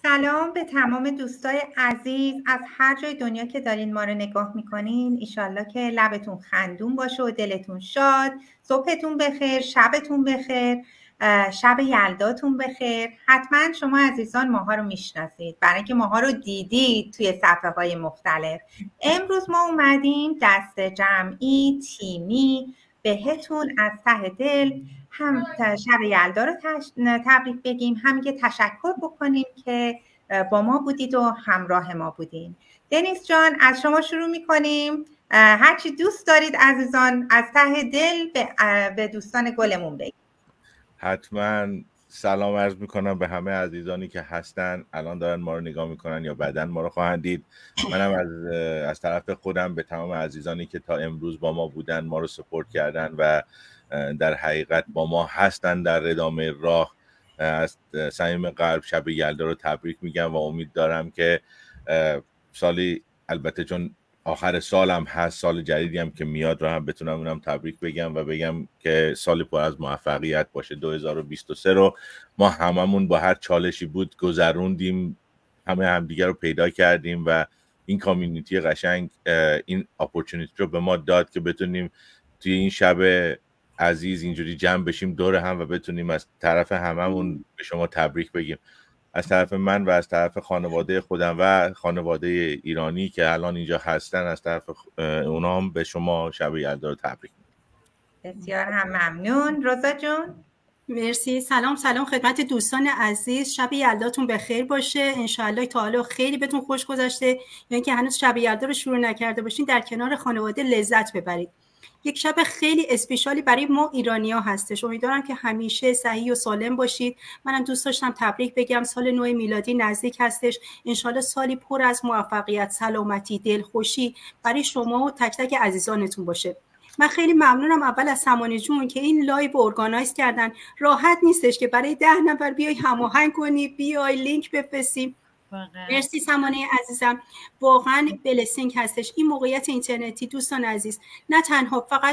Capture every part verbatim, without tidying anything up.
سلام به تمام دوستای عزیز از هر جای دنیا که دارین ما رو نگاه میکنین. ایشالله که لبتون خندون باشه و دلتون شاد. صبحتون بخیر، شبتون بخیر، شب یلداتون بخیر. حتما شما عزیزان ماها رو میشناسید برای اینکه ماها رو دیدید توی صفحه های مختلف. امروز ما اومدیم دست جمعی تیمی بهتون از ته دل هم شب یلدا رو تبریک بگیم، هم که تشکر بکنیم که با ما بودید و همراه ما بودین. دنیس جان از شما شروع میکنیم. هرچی دوست دارید عزیزان از ته دل به دوستان گلمون بگیم. حتما سلام عرض میکنم به همه عزیزانی که هستن، الان دارن ما رو نگاه میکنن یا بعداً ما رو خواهند دید. منم از از طرف خودم به تمام عزیزانی که تا امروز با ما بودن، ما رو سپورت کردن و در حقیقت با ما هستن در ادامه راه، از صمیم قلب شب یلدا رو تبریک میگم و امید دارم که سالی، البته چون آخر سالم هست، سال جدیدی هم که میاد رو هم بتونم اونم تبریک بگم و بگم که سال پر از موفقیت باشه. دو هزار و بیست و سه رو ما هممون با هر چالشی بود گذروندیم، همه همدیگه رو پیدا کردیم و این کامیونیتی قشنگ این اپورتونیتی رو به ما داد که بتونیم توی این شب عزیز اینجوری جمع بشیم دور هم و بتونیم از طرف هممون به شما تبریک بگیم. از طرف من و از طرف خانواده خودم و خانواده ایرانی که الان اینجا هستن، از طرف اونا هم به شما شب یلدا رو تبریک میگم. بسیار هم ممنون. روزا جون مرسی. سلام سلام خدمت دوستان عزیز، شب یلداتون بخیر باشه. انشاءالله تا حالا خیلی بهتون خوش گذشته، یا اینکه هنوز شب یلدا رو شروع نکرده باشین در کنار خانواده لذت ببرید. یک شب خیلی اسپیشالی برای ما ایرانی‌ها هستش. امیدوارم که همیشه صحیح و سالم باشید. منم دوست داشتم تبریک بگم، سال نو میلادی نزدیک هستش. انشالله سالی پر از موفقیت، سلامتی، دلخوشی برای شما و تک تک عزیزانتون باشه. من خیلی ممنونم اول از سمانه جون که این لایو ارگانایز کردن. راحت نیستش که برای ده نفر بیای هماهنگ کنی، بیای لینک بفرستی. مرسی سمانه عزیزم، واقعا بلسینگ هستش این موقعیت اینترنتی. دوستان عزیز، نه تنها فقط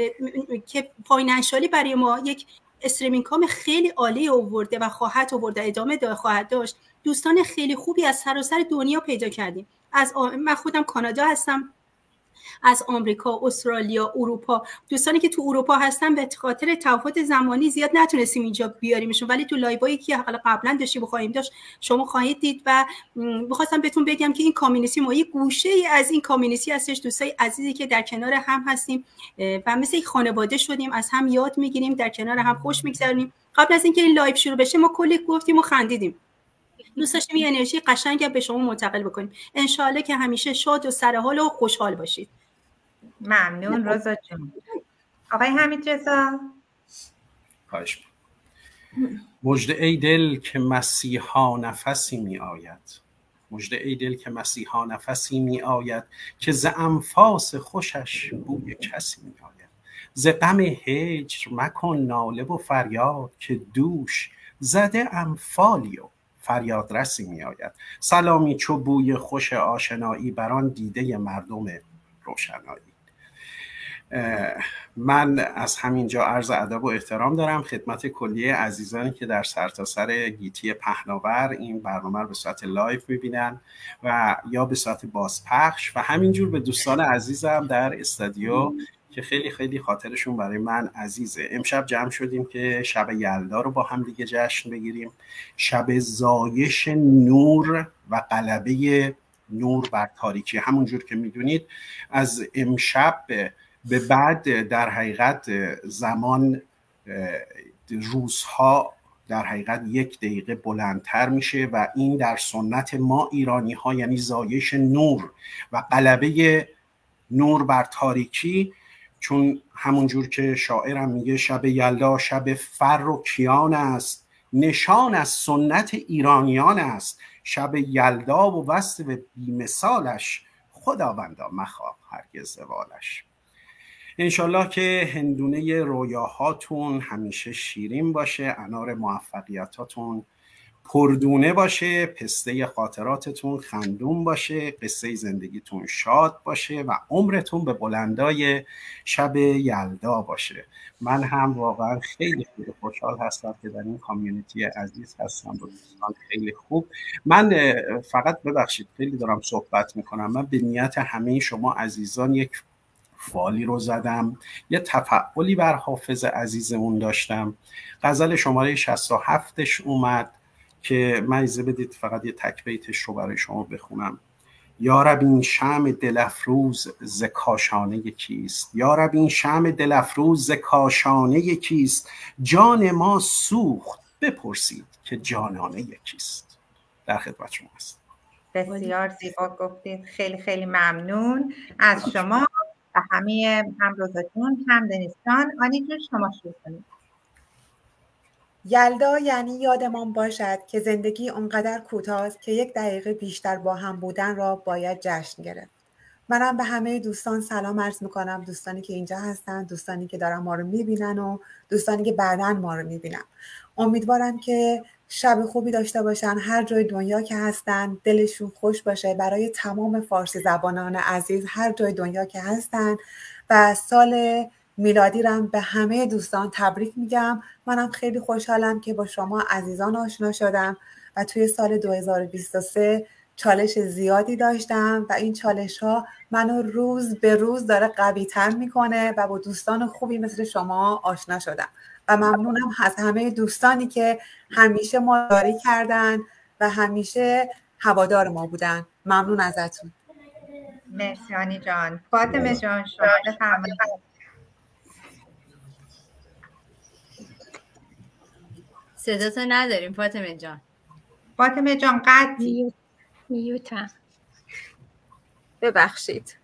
که فاینانشالی برای ما یک استریمینگ کام خیلی عالی آورده و خواهد آورده، ادامه داره خواهد داشت. دوستان خیلی خوبی از سراسر دنیا پیدا کردیم. از آ... من خودم کانادا هستم، از آمریکا، استرالیا، اروپا. دوستانی که تو اروپا هستن به خاطر تفاوت زمانی زیاد نتونستیم اینجا بیاریمشون، ولی تو لایوایی که قبلا داشتیم بخوایم داشت شما خواهید دید. و می‌خواستم بهتون بگم که این کامیونیتی ما یک گوشه ای از این کامیونیتی هستش، دوستای عزیزی که در کنار هم هستیم و مثل یک خانواده شدیم، از هم یاد میگیریم، در کنار هم خوش میگذرونیم. قبل از اینکه این لایو شروع بشه ما کلی گفتیم و خندیدیم. دوست داشتیم این انرژی قشنگ به شما منتقل بکنیم. ان شاءالله که همیشه شاد و سرحال و خوشحال باشید. ممنون روزا جون. آقای حمید رضا. خواهش می‌کنم. مژده ای دل که مسیحا نفسی می آید، مژده ای دل که مسیحا نفسی می آید، که ز انفاس خوشش بوی کسی می آید. ز غم هجر مکن ناله و فریاد، که دوش زده انفالی و فریاد رسی می آید. سلامی چو بوی خوش آشنایی، بران دیده مردم روشنایی. من از همینجا عرض ادب و احترام دارم خدمت کلیه عزیزانی که در سرتاسر گیتی پهناور این برنامه رو به صورت لایو میبینن و یا به صورت بازپخش، و همینجور به دوستان عزیزم در استودیو که خیلی خیلی خاطرشون برای من عزیزه. امشب جمع شدیم که شب یلدا رو با هم دیگه جشن بگیریم، شب زایش نور و غلبه نور بر تاریکی. همونجور که میدونید از امشب به بعد در حقیقت زمان روزها در حقیقت یک دقیقه بلندتر میشه و این در سنت ما ایرانی ها یعنی زایش نور و غلبه نور بر تاریکی. چون همونجور که شاعرم میگه شب یلدا شب فر و کیان است، نشان از سنت ایرانیان است. شب یلدا و وصف بی‌مثالش، خداوندا مخواه هرگز زوالش. انشالله که هندونه رویاهاتون همیشه شیرین باشه، انار موفقیتاتون پردونه باشه، پسته خاطراتتون خندون باشه، قصه زندگیتون شاد باشه و عمرتون به بلندای شب یلدا باشه. من هم واقعا خیلی خیلی خوشحال هستم که در این کامیونیتی عزیز هستم با دوستان خیلی خوب. من فقط ببخشید خیلی دارم صحبت میکنم، من به نیت همه شما عزیزان یک فالی رو زدم، یه تفعالی بر حافظ عزیزمون داشتم. غزل شماره شصت و هفتش اومد که من اجازه بدید فقط یه تک بیتش رو برای شما بخونم. یارب این شمع دل افروز ز کاشانه کیست، یارب این شمع دل افروز ز کاشانه کیست، جان ما سوخت بپرسید که جانانه کیست. در خدمت شما هست. بسیار زیبا گفتید، خیلی خیلی ممنون از شما و همه همراهان هم دنیستان. آنی جون شما شروع کنید. یلدا یعنی یادمان باشد که زندگی اونقدر کوتاست که یک دقیقه بیشتر با هم بودن را باید جشن گرفت. منم به همه دوستان سلام عرض میکنم، دوستانی که اینجا هستن، دوستانی که دارن ما رو میبینن و دوستانی که بعداً ما رو میبینن. امیدوارم که شب خوبی داشته باشن، هر جای دنیا که هستن دلشون خوش باشه. برای تمام فارسی زبانان عزیز هر جای دنیا که هستن و سال میلادی رم به همه دوستان تبریک میگم. منم خیلی خوشحالم که با شما عزیزان آشنا شدم و توی سال دو هزار و بیست و سه چالش زیادی داشتم و این چالش ها منو روز به روز داره قوی تر میکنه و با دوستان خوبی مثل شما آشنا شدم و ممنونم از همه دوستانی که همیشه ما یاری کردن و همیشه هوادار ما بودن. ممنون ازتون. مرسی آنی جان. فاطمه جان شما بفرمایید. صداتو نداریم فاطمه جان. فاطمه جان قطعی میوتم. ببخشید.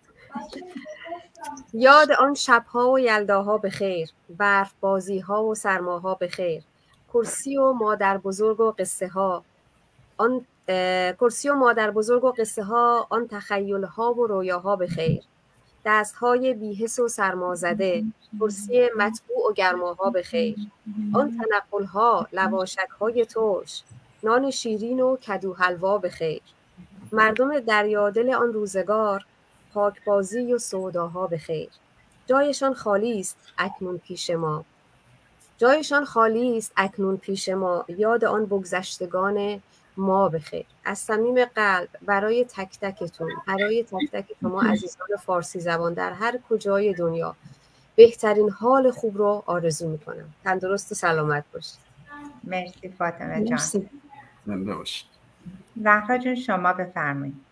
یاد آن شبها و یلداها به خیر، برف بازی ها و سرماها به خیر، کرسی و مادر بزرگ و قصه ها، آن کرسی و مادر بزرگ و قصه ها، آن تخیل ها و رویاها به خیر، دست های بی‌حس و سرمازده، کرسی مطبوع و گرماها به خیر، آن تنقل ها، لواشک های ترش، نان شیرین و کدو حلوا به خیر، مردم دریادل آن روزگار، پاکبازی و سوداها به خیر. جایشان خالی است اکنون پیش ما، جایشان خالی است اکنون پیش ما، یاد آن بگذشتگان ما به خیر. از صمیم قلب برای تک تکتون، برای تک تک شما عزیزان فارسی زبان در هر کجای دنیا بهترین حال خوب رو آرزو میکنم. تندرست و سلامت باشید. مرسی فاطمه جان. زنده باشید. زهرا جون شما بفرمایید.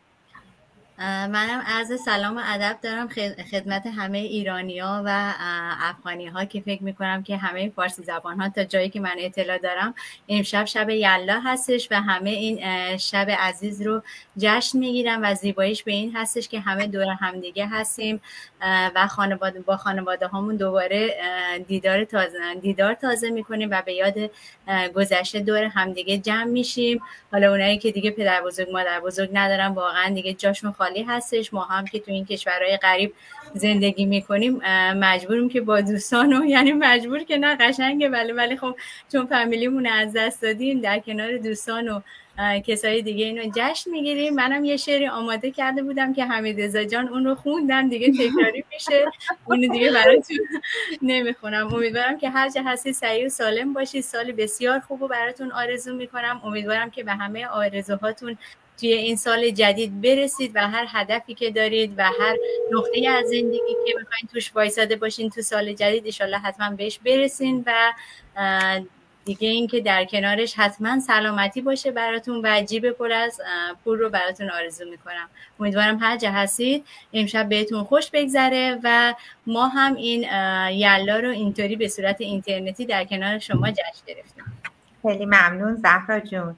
منم عرض سلام و ادب دارم خدمت همه ایرانی‌ها و افغانی‌ها که فکر می‌کنم که همه فارسی زبان‌ها تا جایی که من اطلاع دارم امشب شب یلدا هستش و همه این شب عزیز رو جشن می‌گیرن و زیباییش به این هستش که همه دور همدیگه هستیم و خانواده با خانواده‌هامون دوباره دیدار تازه دیدار تازه می‌کنیم و به یاد گذشته دور همدیگه جمع میشیم. حالا اونایی که دیگه پدر بزرگ مادر بزرگ ندارن واقعا دیگه جاشون خالی هستش. ما هم که تو این کشورهای غریب زندگی میکنیم مجبوریم که با دوستانو، یعنی مجبور که نه قشنگه ولی ولی خب چون فامیلیمون از دست دادیم در کنار دوستان و کسای دیگه اینو جشن میگیریم. منم یه شعری آماده کرده بودم که حمیدرضا جان اون رو خوندم دیگه تکراری میشه، اونو دیگه براتون نمیخونم. امیدوارم که هر جا هستی سعی و سالم باشید. سال بسیار خوب رو براتون آرزو میکنم. امیدوارم که به همه آرزوهاتون توی این سال جدید برسید و هر هدفی که دارید و هر نقطه از زندگی که میخواین توش وایساده باشین تو سال جدید ان شاءالله حتما بهش برسین و دیگه این که در کنارش حتما سلامتی باشه براتون و جیب پر از پول رو براتون آرزو میکنم. امیدوارم هر جا هستید امشب بهتون خوش بگذره و ما هم این یلا رو اینطوری به صورت اینترنتی در کنار شما جشن گرفتیم. خیلی ممنون زهرا جون.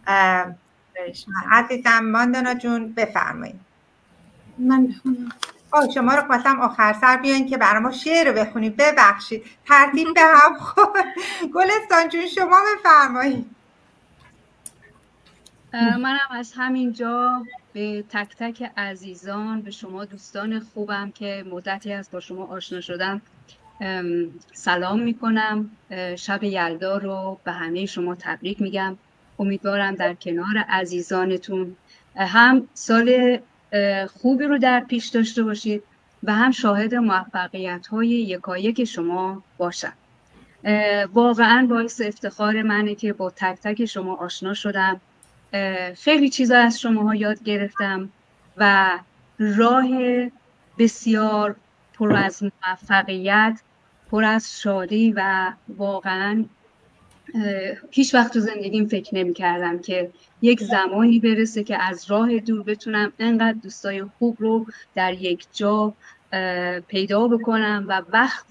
عزیزم ماندانا جون بفرمایید. من بخونم. آه شما رو خواستم آخر سر بیاین که برای ما شعر رو بخونید. ببخشید ترتیب به هم خورد. گلستان جون شما بفرمایید. منم از همینجا به تک تک عزیزان، به شما دوستان خوبم که مدتی از با شما آشنا شدم سلام میکنم. شب یلدا رو به همه شما تبریک میگم. امیدوارم در کنار عزیزانتون هم سال خوبی رو در پیش داشته باشید و هم شاهد موفقیت‌های یکایک شما باشم. واقعا باعث افتخار منه که با تک تک شما آشنا شدم. خیلی چیزا از شماها یاد گرفتم و راه بسیار پر از موفقیت، پر از شادی و واقعا هیچ وقت تو زندگیم فکر نمی کردم که یک زمانی برسه که از راه دور بتونم انقدر دوستای خوب رو در یک جا پیدا بکنم و وقت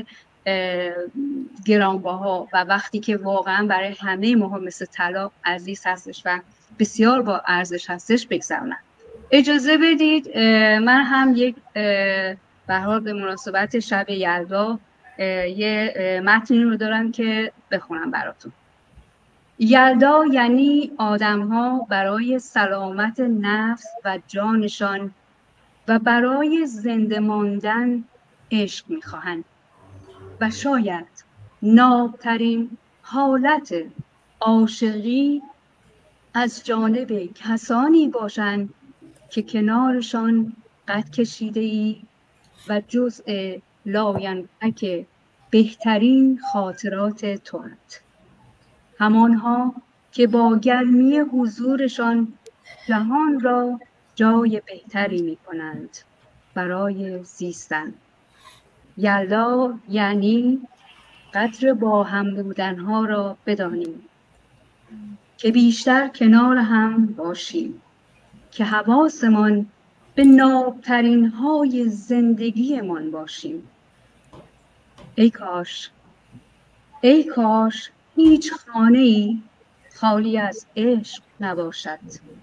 گرانبها و وقتی که واقعا برای همه ما مثل طلا عزیز هستش و بسیار با ارزش هستش بگذرونم. اجازه بدید من هم یک به هر حال به مناسبت شب یلدا یه متنی رو دارم که بخونم براتون. یلدا یعنی آدم‌ها برای سلامت نفس و جانشان و برای زنده ماندن عشق می‌خواهند و شاید نابترین حالت عاشقی از جانب کسانی باشند که کنارشان قد کشیده‌ای و جزء لاینفک بهترین خاطرات توند. همانها که با گرمی حضورشان جهان را جای بهتری می کنند برای زیستن. یلدا یعنی قدر با هم بودنها را بدانیم که بیشتر کنار هم باشیم، که حواسمان به نابترین های زندگیمان باشیم. ای کاش ای کاش هیچ خانه‌ای خالی از عشق نباشد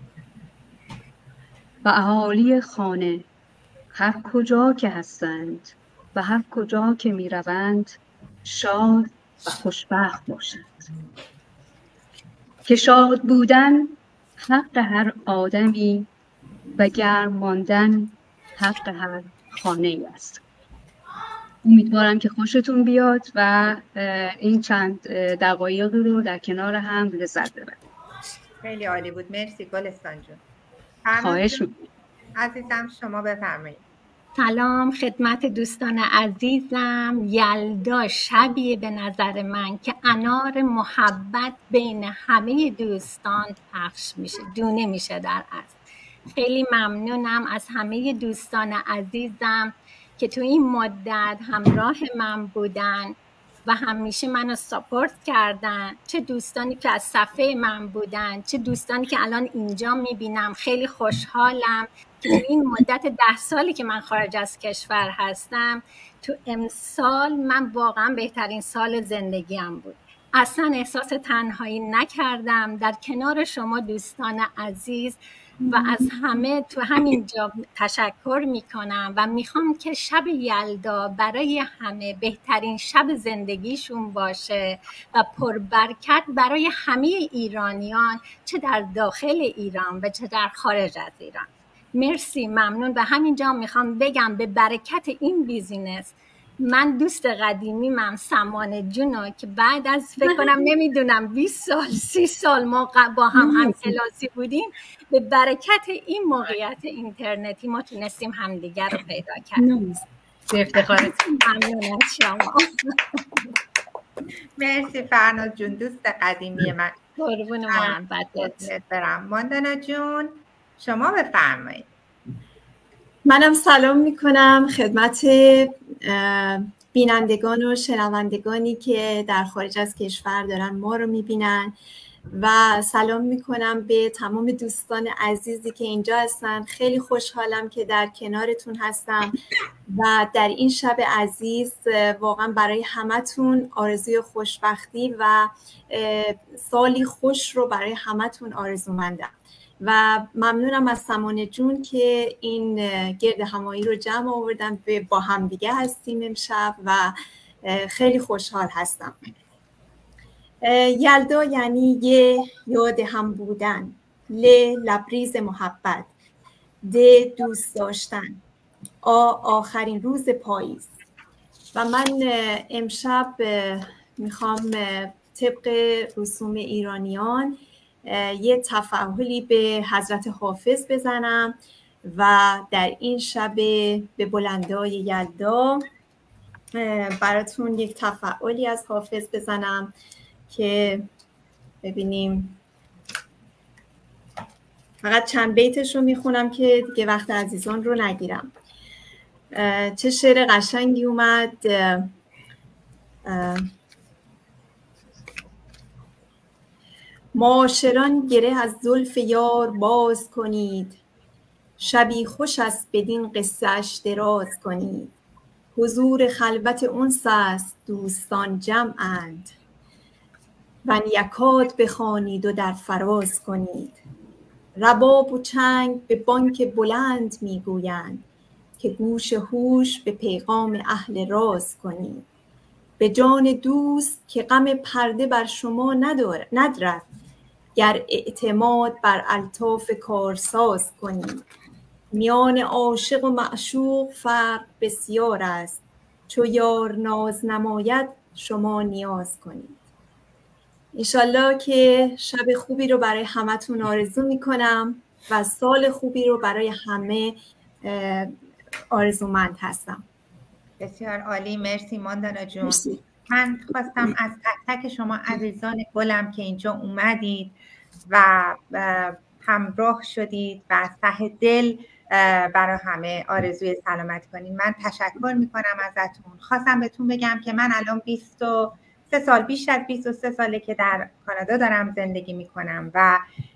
و اهالی خانه هر کجا که هستند و هر کجا که می روند شاد و خوشبخت باشند. که شاد بودن حق هر آدمی و گرم ماندن حق هر خانه‌ای است. امیدوارم که خوشتون بیاد و این چند دقایقی رو در کنار هم لذت ببرید. خیلی عالی بود. مرسی گلستان جون. خواهش می‌کنم. عزیزم شما بفرمایید. سلام خدمت دوستان عزیزم. یلدا شبیه به نظر من که انار محبت بین همه دوستان پخش میشه، دونه میشه در اصل. خیلی ممنونم از همه دوستان عزیزم که تو این مدت همراه من بودن و همیشه منو ساپورت کردن، چه دوستانی که از صفحه من بودن، چه دوستانی که الان اینجا میبینم. خیلی خوشحالم که تو این مدت ده سالی که من خارج از کشور هستم، تو امسال من واقعا بهترین سال زندگیم بود. اصلا احساس تنهایی نکردم در کنار شما دوستان عزیز و از همه تو همینجا تشکر میکنم و میخوام که شب یلدا برای همه بهترین شب زندگیشون باشه و پربرکت برای همه ایرانیان، چه در داخل ایران و چه در خارج از ایران. مرسی، ممنون. و همینجا میخوام بگم به برکت این بیزینس من دوست قدیمی من سمانه جونو که بعد از فکر کنم نمیدونم بیست سال سی سال ما با هم هم کلاسی بودیم، به برکت این موقعیت اینترنتی ما تونستیم همدیگر رو پیدا کردیم. افتخارتون. ممنون از شما. مرسی فرناز جون دوست قدیمی من. قربون محبتت برم. ماندانا جون شما بفرمایید. منم سلام میکنم خدمت بینندگان و شنوندگانی که در خارج از کشور دارن ما رو میبینن و سلام میکنم به تمام دوستان عزیزی که اینجا هستن. خیلی خوشحالم که در کنارتون هستم و در این شب عزیز واقعا برای همتون آرزوی خوشبختی و سالی خوش رو برای همتون آرزومندم و ممنونم از سمانه جون که این گرد همایی رو جمع آوردن، با هم دیگه هستیم امشب و خیلی خوشحال هستم. یلدا یعنی یه یاد هم بودن، ل لبریز محبت، د دوست داشتن، آ آخرین روز پاییز. و من امشب میخوام طبق رسوم ایرانیان یه تفاعلی به حضرت حافظ بزنم و در این شب به بلندای یلدا براتون یک تفاعلی از حافظ بزنم که ببینیم. فقط چند بیتش رو میخونم که دیگه وقت عزیزان رو نگیرم. چه شعر قشنگی اومد. معاشران گره از زلف یار باز کنید، شبی خوش است بدین قصه اش دراز کنید. حضور خلوت انس است دوستان جمعند، ون یکات بخوانید و در فراز کنید. رباب و چنگ به بانک بلند میگویند، که گوش هوش به پیغام اهل راز کنید. به جان دوست که غم پرده بر شما ندارد، گر اعتماد بر الطاف کارساز کنید. میان عاشق و معشوق فرق بسیار است، چو یار ناز نماید شما نیاز کنید. انشالله که شب خوبی رو برای همتون آرزو میکنم و سال خوبی رو برای همه آرزومند هستم. بسیار عالی، مرسی ماندانا جون. مرسی. من خواستم از تک تک شما عزیزان گلم که اینجا اومدید و همراه شدید و از ته دل برای همه آرزوی سلامت کنید من تشکر میکنم ازتون. خواستم بهتون بگم که من الان بیست و سه سال بیش از بیست و سه ساله که در کانادا دارم زندگی میکنم و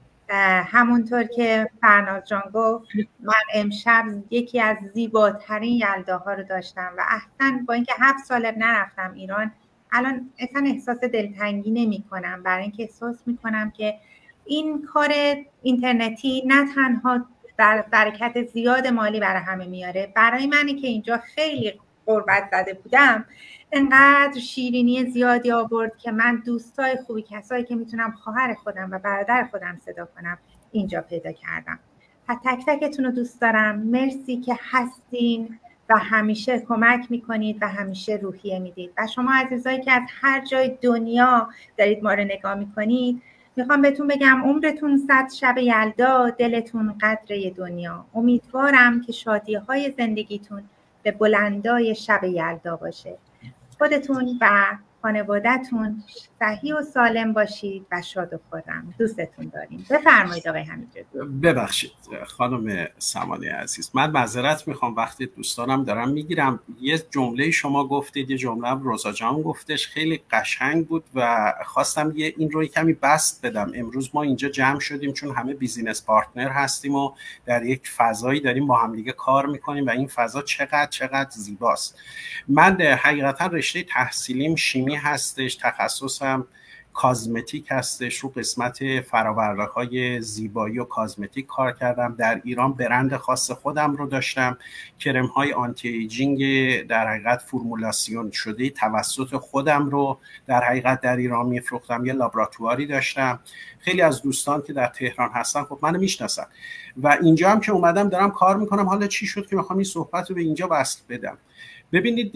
همونطور که فرناز جان گفت من امشب یکی از زیباترین یلداها رو داشتم و اصلا با اینکه هفت ساله نرفتم ایران الان اصلا احساس دلتنگی نمی کنم، برای اینکه احساس می کنم که این کار اینترنتی نه تنها در برکت زیاد مالی برای همه میاره، برای منی که اینجا خیلی غربت زده بودم انقدر شیرینی زیادی آورد که من دوستای خوبی، کسایی که میتونم خواهر خودم و برادر خودم صدا کنم اینجا پیدا کردم. و تک تکتون رو دوست دارم. مرسی که هستین و همیشه کمک میکنید و همیشه روحیه میدید. و شما عزیزایی که از هر جای دنیا دارید ما رو نگاه میکنید، میخوام بهتون بگم عمرتون صد شب یلدا، دلتون قدر دنیا. امیدوارم که شادی‌های زندگیتون به بلندای شب یلدا باشه. خودتون و خانواده‌تون صحیح و سالم باشید و شاد و خرم. دوستتون داریم. بفرمایید آقای حمیدرضا. ببخشید خانم سمانی عزیز، من معذرت میخوام وقتی دوستانم دارم میگیرم. یه جمله شما گفتید، یه جمله هم روزا جان گفتش، خیلی قشنگ بود و خواستم یه این رو کمی بست بدم. امروز ما اینجا جمع شدیم چون همه بیزینس پارتنر هستیم و در یک فضایی داریم با هم دیگه کار میکنیم و این فضا چقدر چقدر زیباست. من حقیقتا رشته تحصیلیم شیمی هستش، تخصصم کازمتیک هستش، رو قسمت فرآورده‌های زیبایی و کازمتیک کار کردم. در ایران برند خاص خودم رو داشتم، کرم‌های آنتی ایجینگ در حقیقت فرمولاسیون شده توسط خودم رو در حقیقت در ایران میفروختم. یه لابراتواری داشتم. خیلی از دوستان که در تهران هستن خب منو میشناسن و اینجا هم که اومدم دارم کار میکنم. حالا چی شد که میخوام این صحبت رو به اینجا وصل بدم؟ ببینید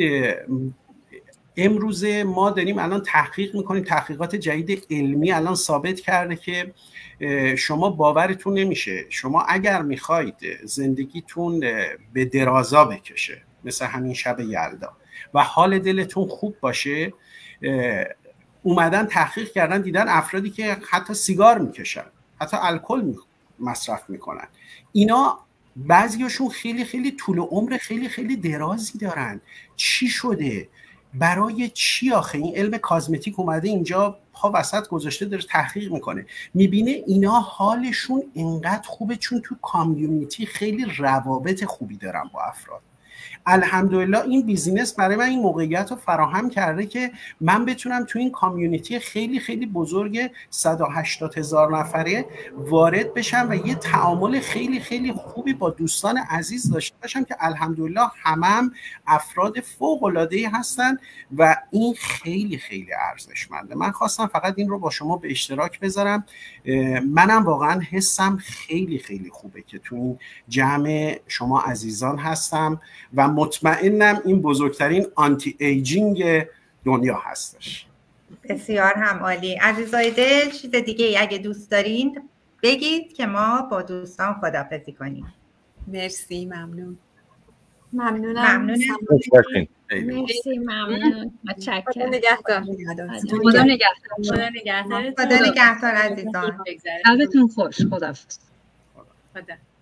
امروز ما داریم الان تحقیق میکنیم، تحقیقات جدید علمی الان ثابت کرده که شما باورتون نمیشه، شما اگر میخواید زندگیتون به درازا بکشه مثل همین شب یلدا و حال دلتون خوب باشه، اومدن تحقیق کردن دیدن افرادی که حتی سیگار میکشن، حتی الکل مصرف میکنن، اینا بعضیاشون خیلی خیلی طول عمر خیلی خیلی درازی دارن. چی شده؟ برای چی آخه؟ این علم کازمتیک اومده اینجا پا وسط گذاشته داره تحقیق میکنه، میبینه اینا حالشون انقدر خوبه چون تو کامیونیتی خیلی روابط خوبی دارن با افراد. الحمدلله این بیزینس برای من این موقعیت رو فراهم کرده که من بتونم تو این کامیونیتی خیلی خیلی بزرگ صد و هشتاد هزار نفره وارد بشم و یه تعامل خیلی خیلی خوبی با دوستان عزیز داشته باشم که الحمدلله همم هم افراد فوق‌العاده‌ای هستن و این خیلی خیلی ارزشمنده. من خواستم فقط این رو با شما به اشتراک بذارم. منم واقعا حسم خیلی خیلی خوبه که تو این جمع شما عزیزان هستم و مطمئنم این بزرگترین آنتی ایجینگ دنیا هستش. بسیار هم عالی. عزیزای دل چیز دیگه ای اگه دوست دارین بگید که ما با دوستان خداحافظی کنیم. مرسی، ممنون. ممنونم. ممنونم. مرسی، ممنون. متشکرم. نگهدار. خدا نگهدار. خدا نگهدار. خدا نگهدار عزیزان. شبتون خوش. خداحافظ. خدا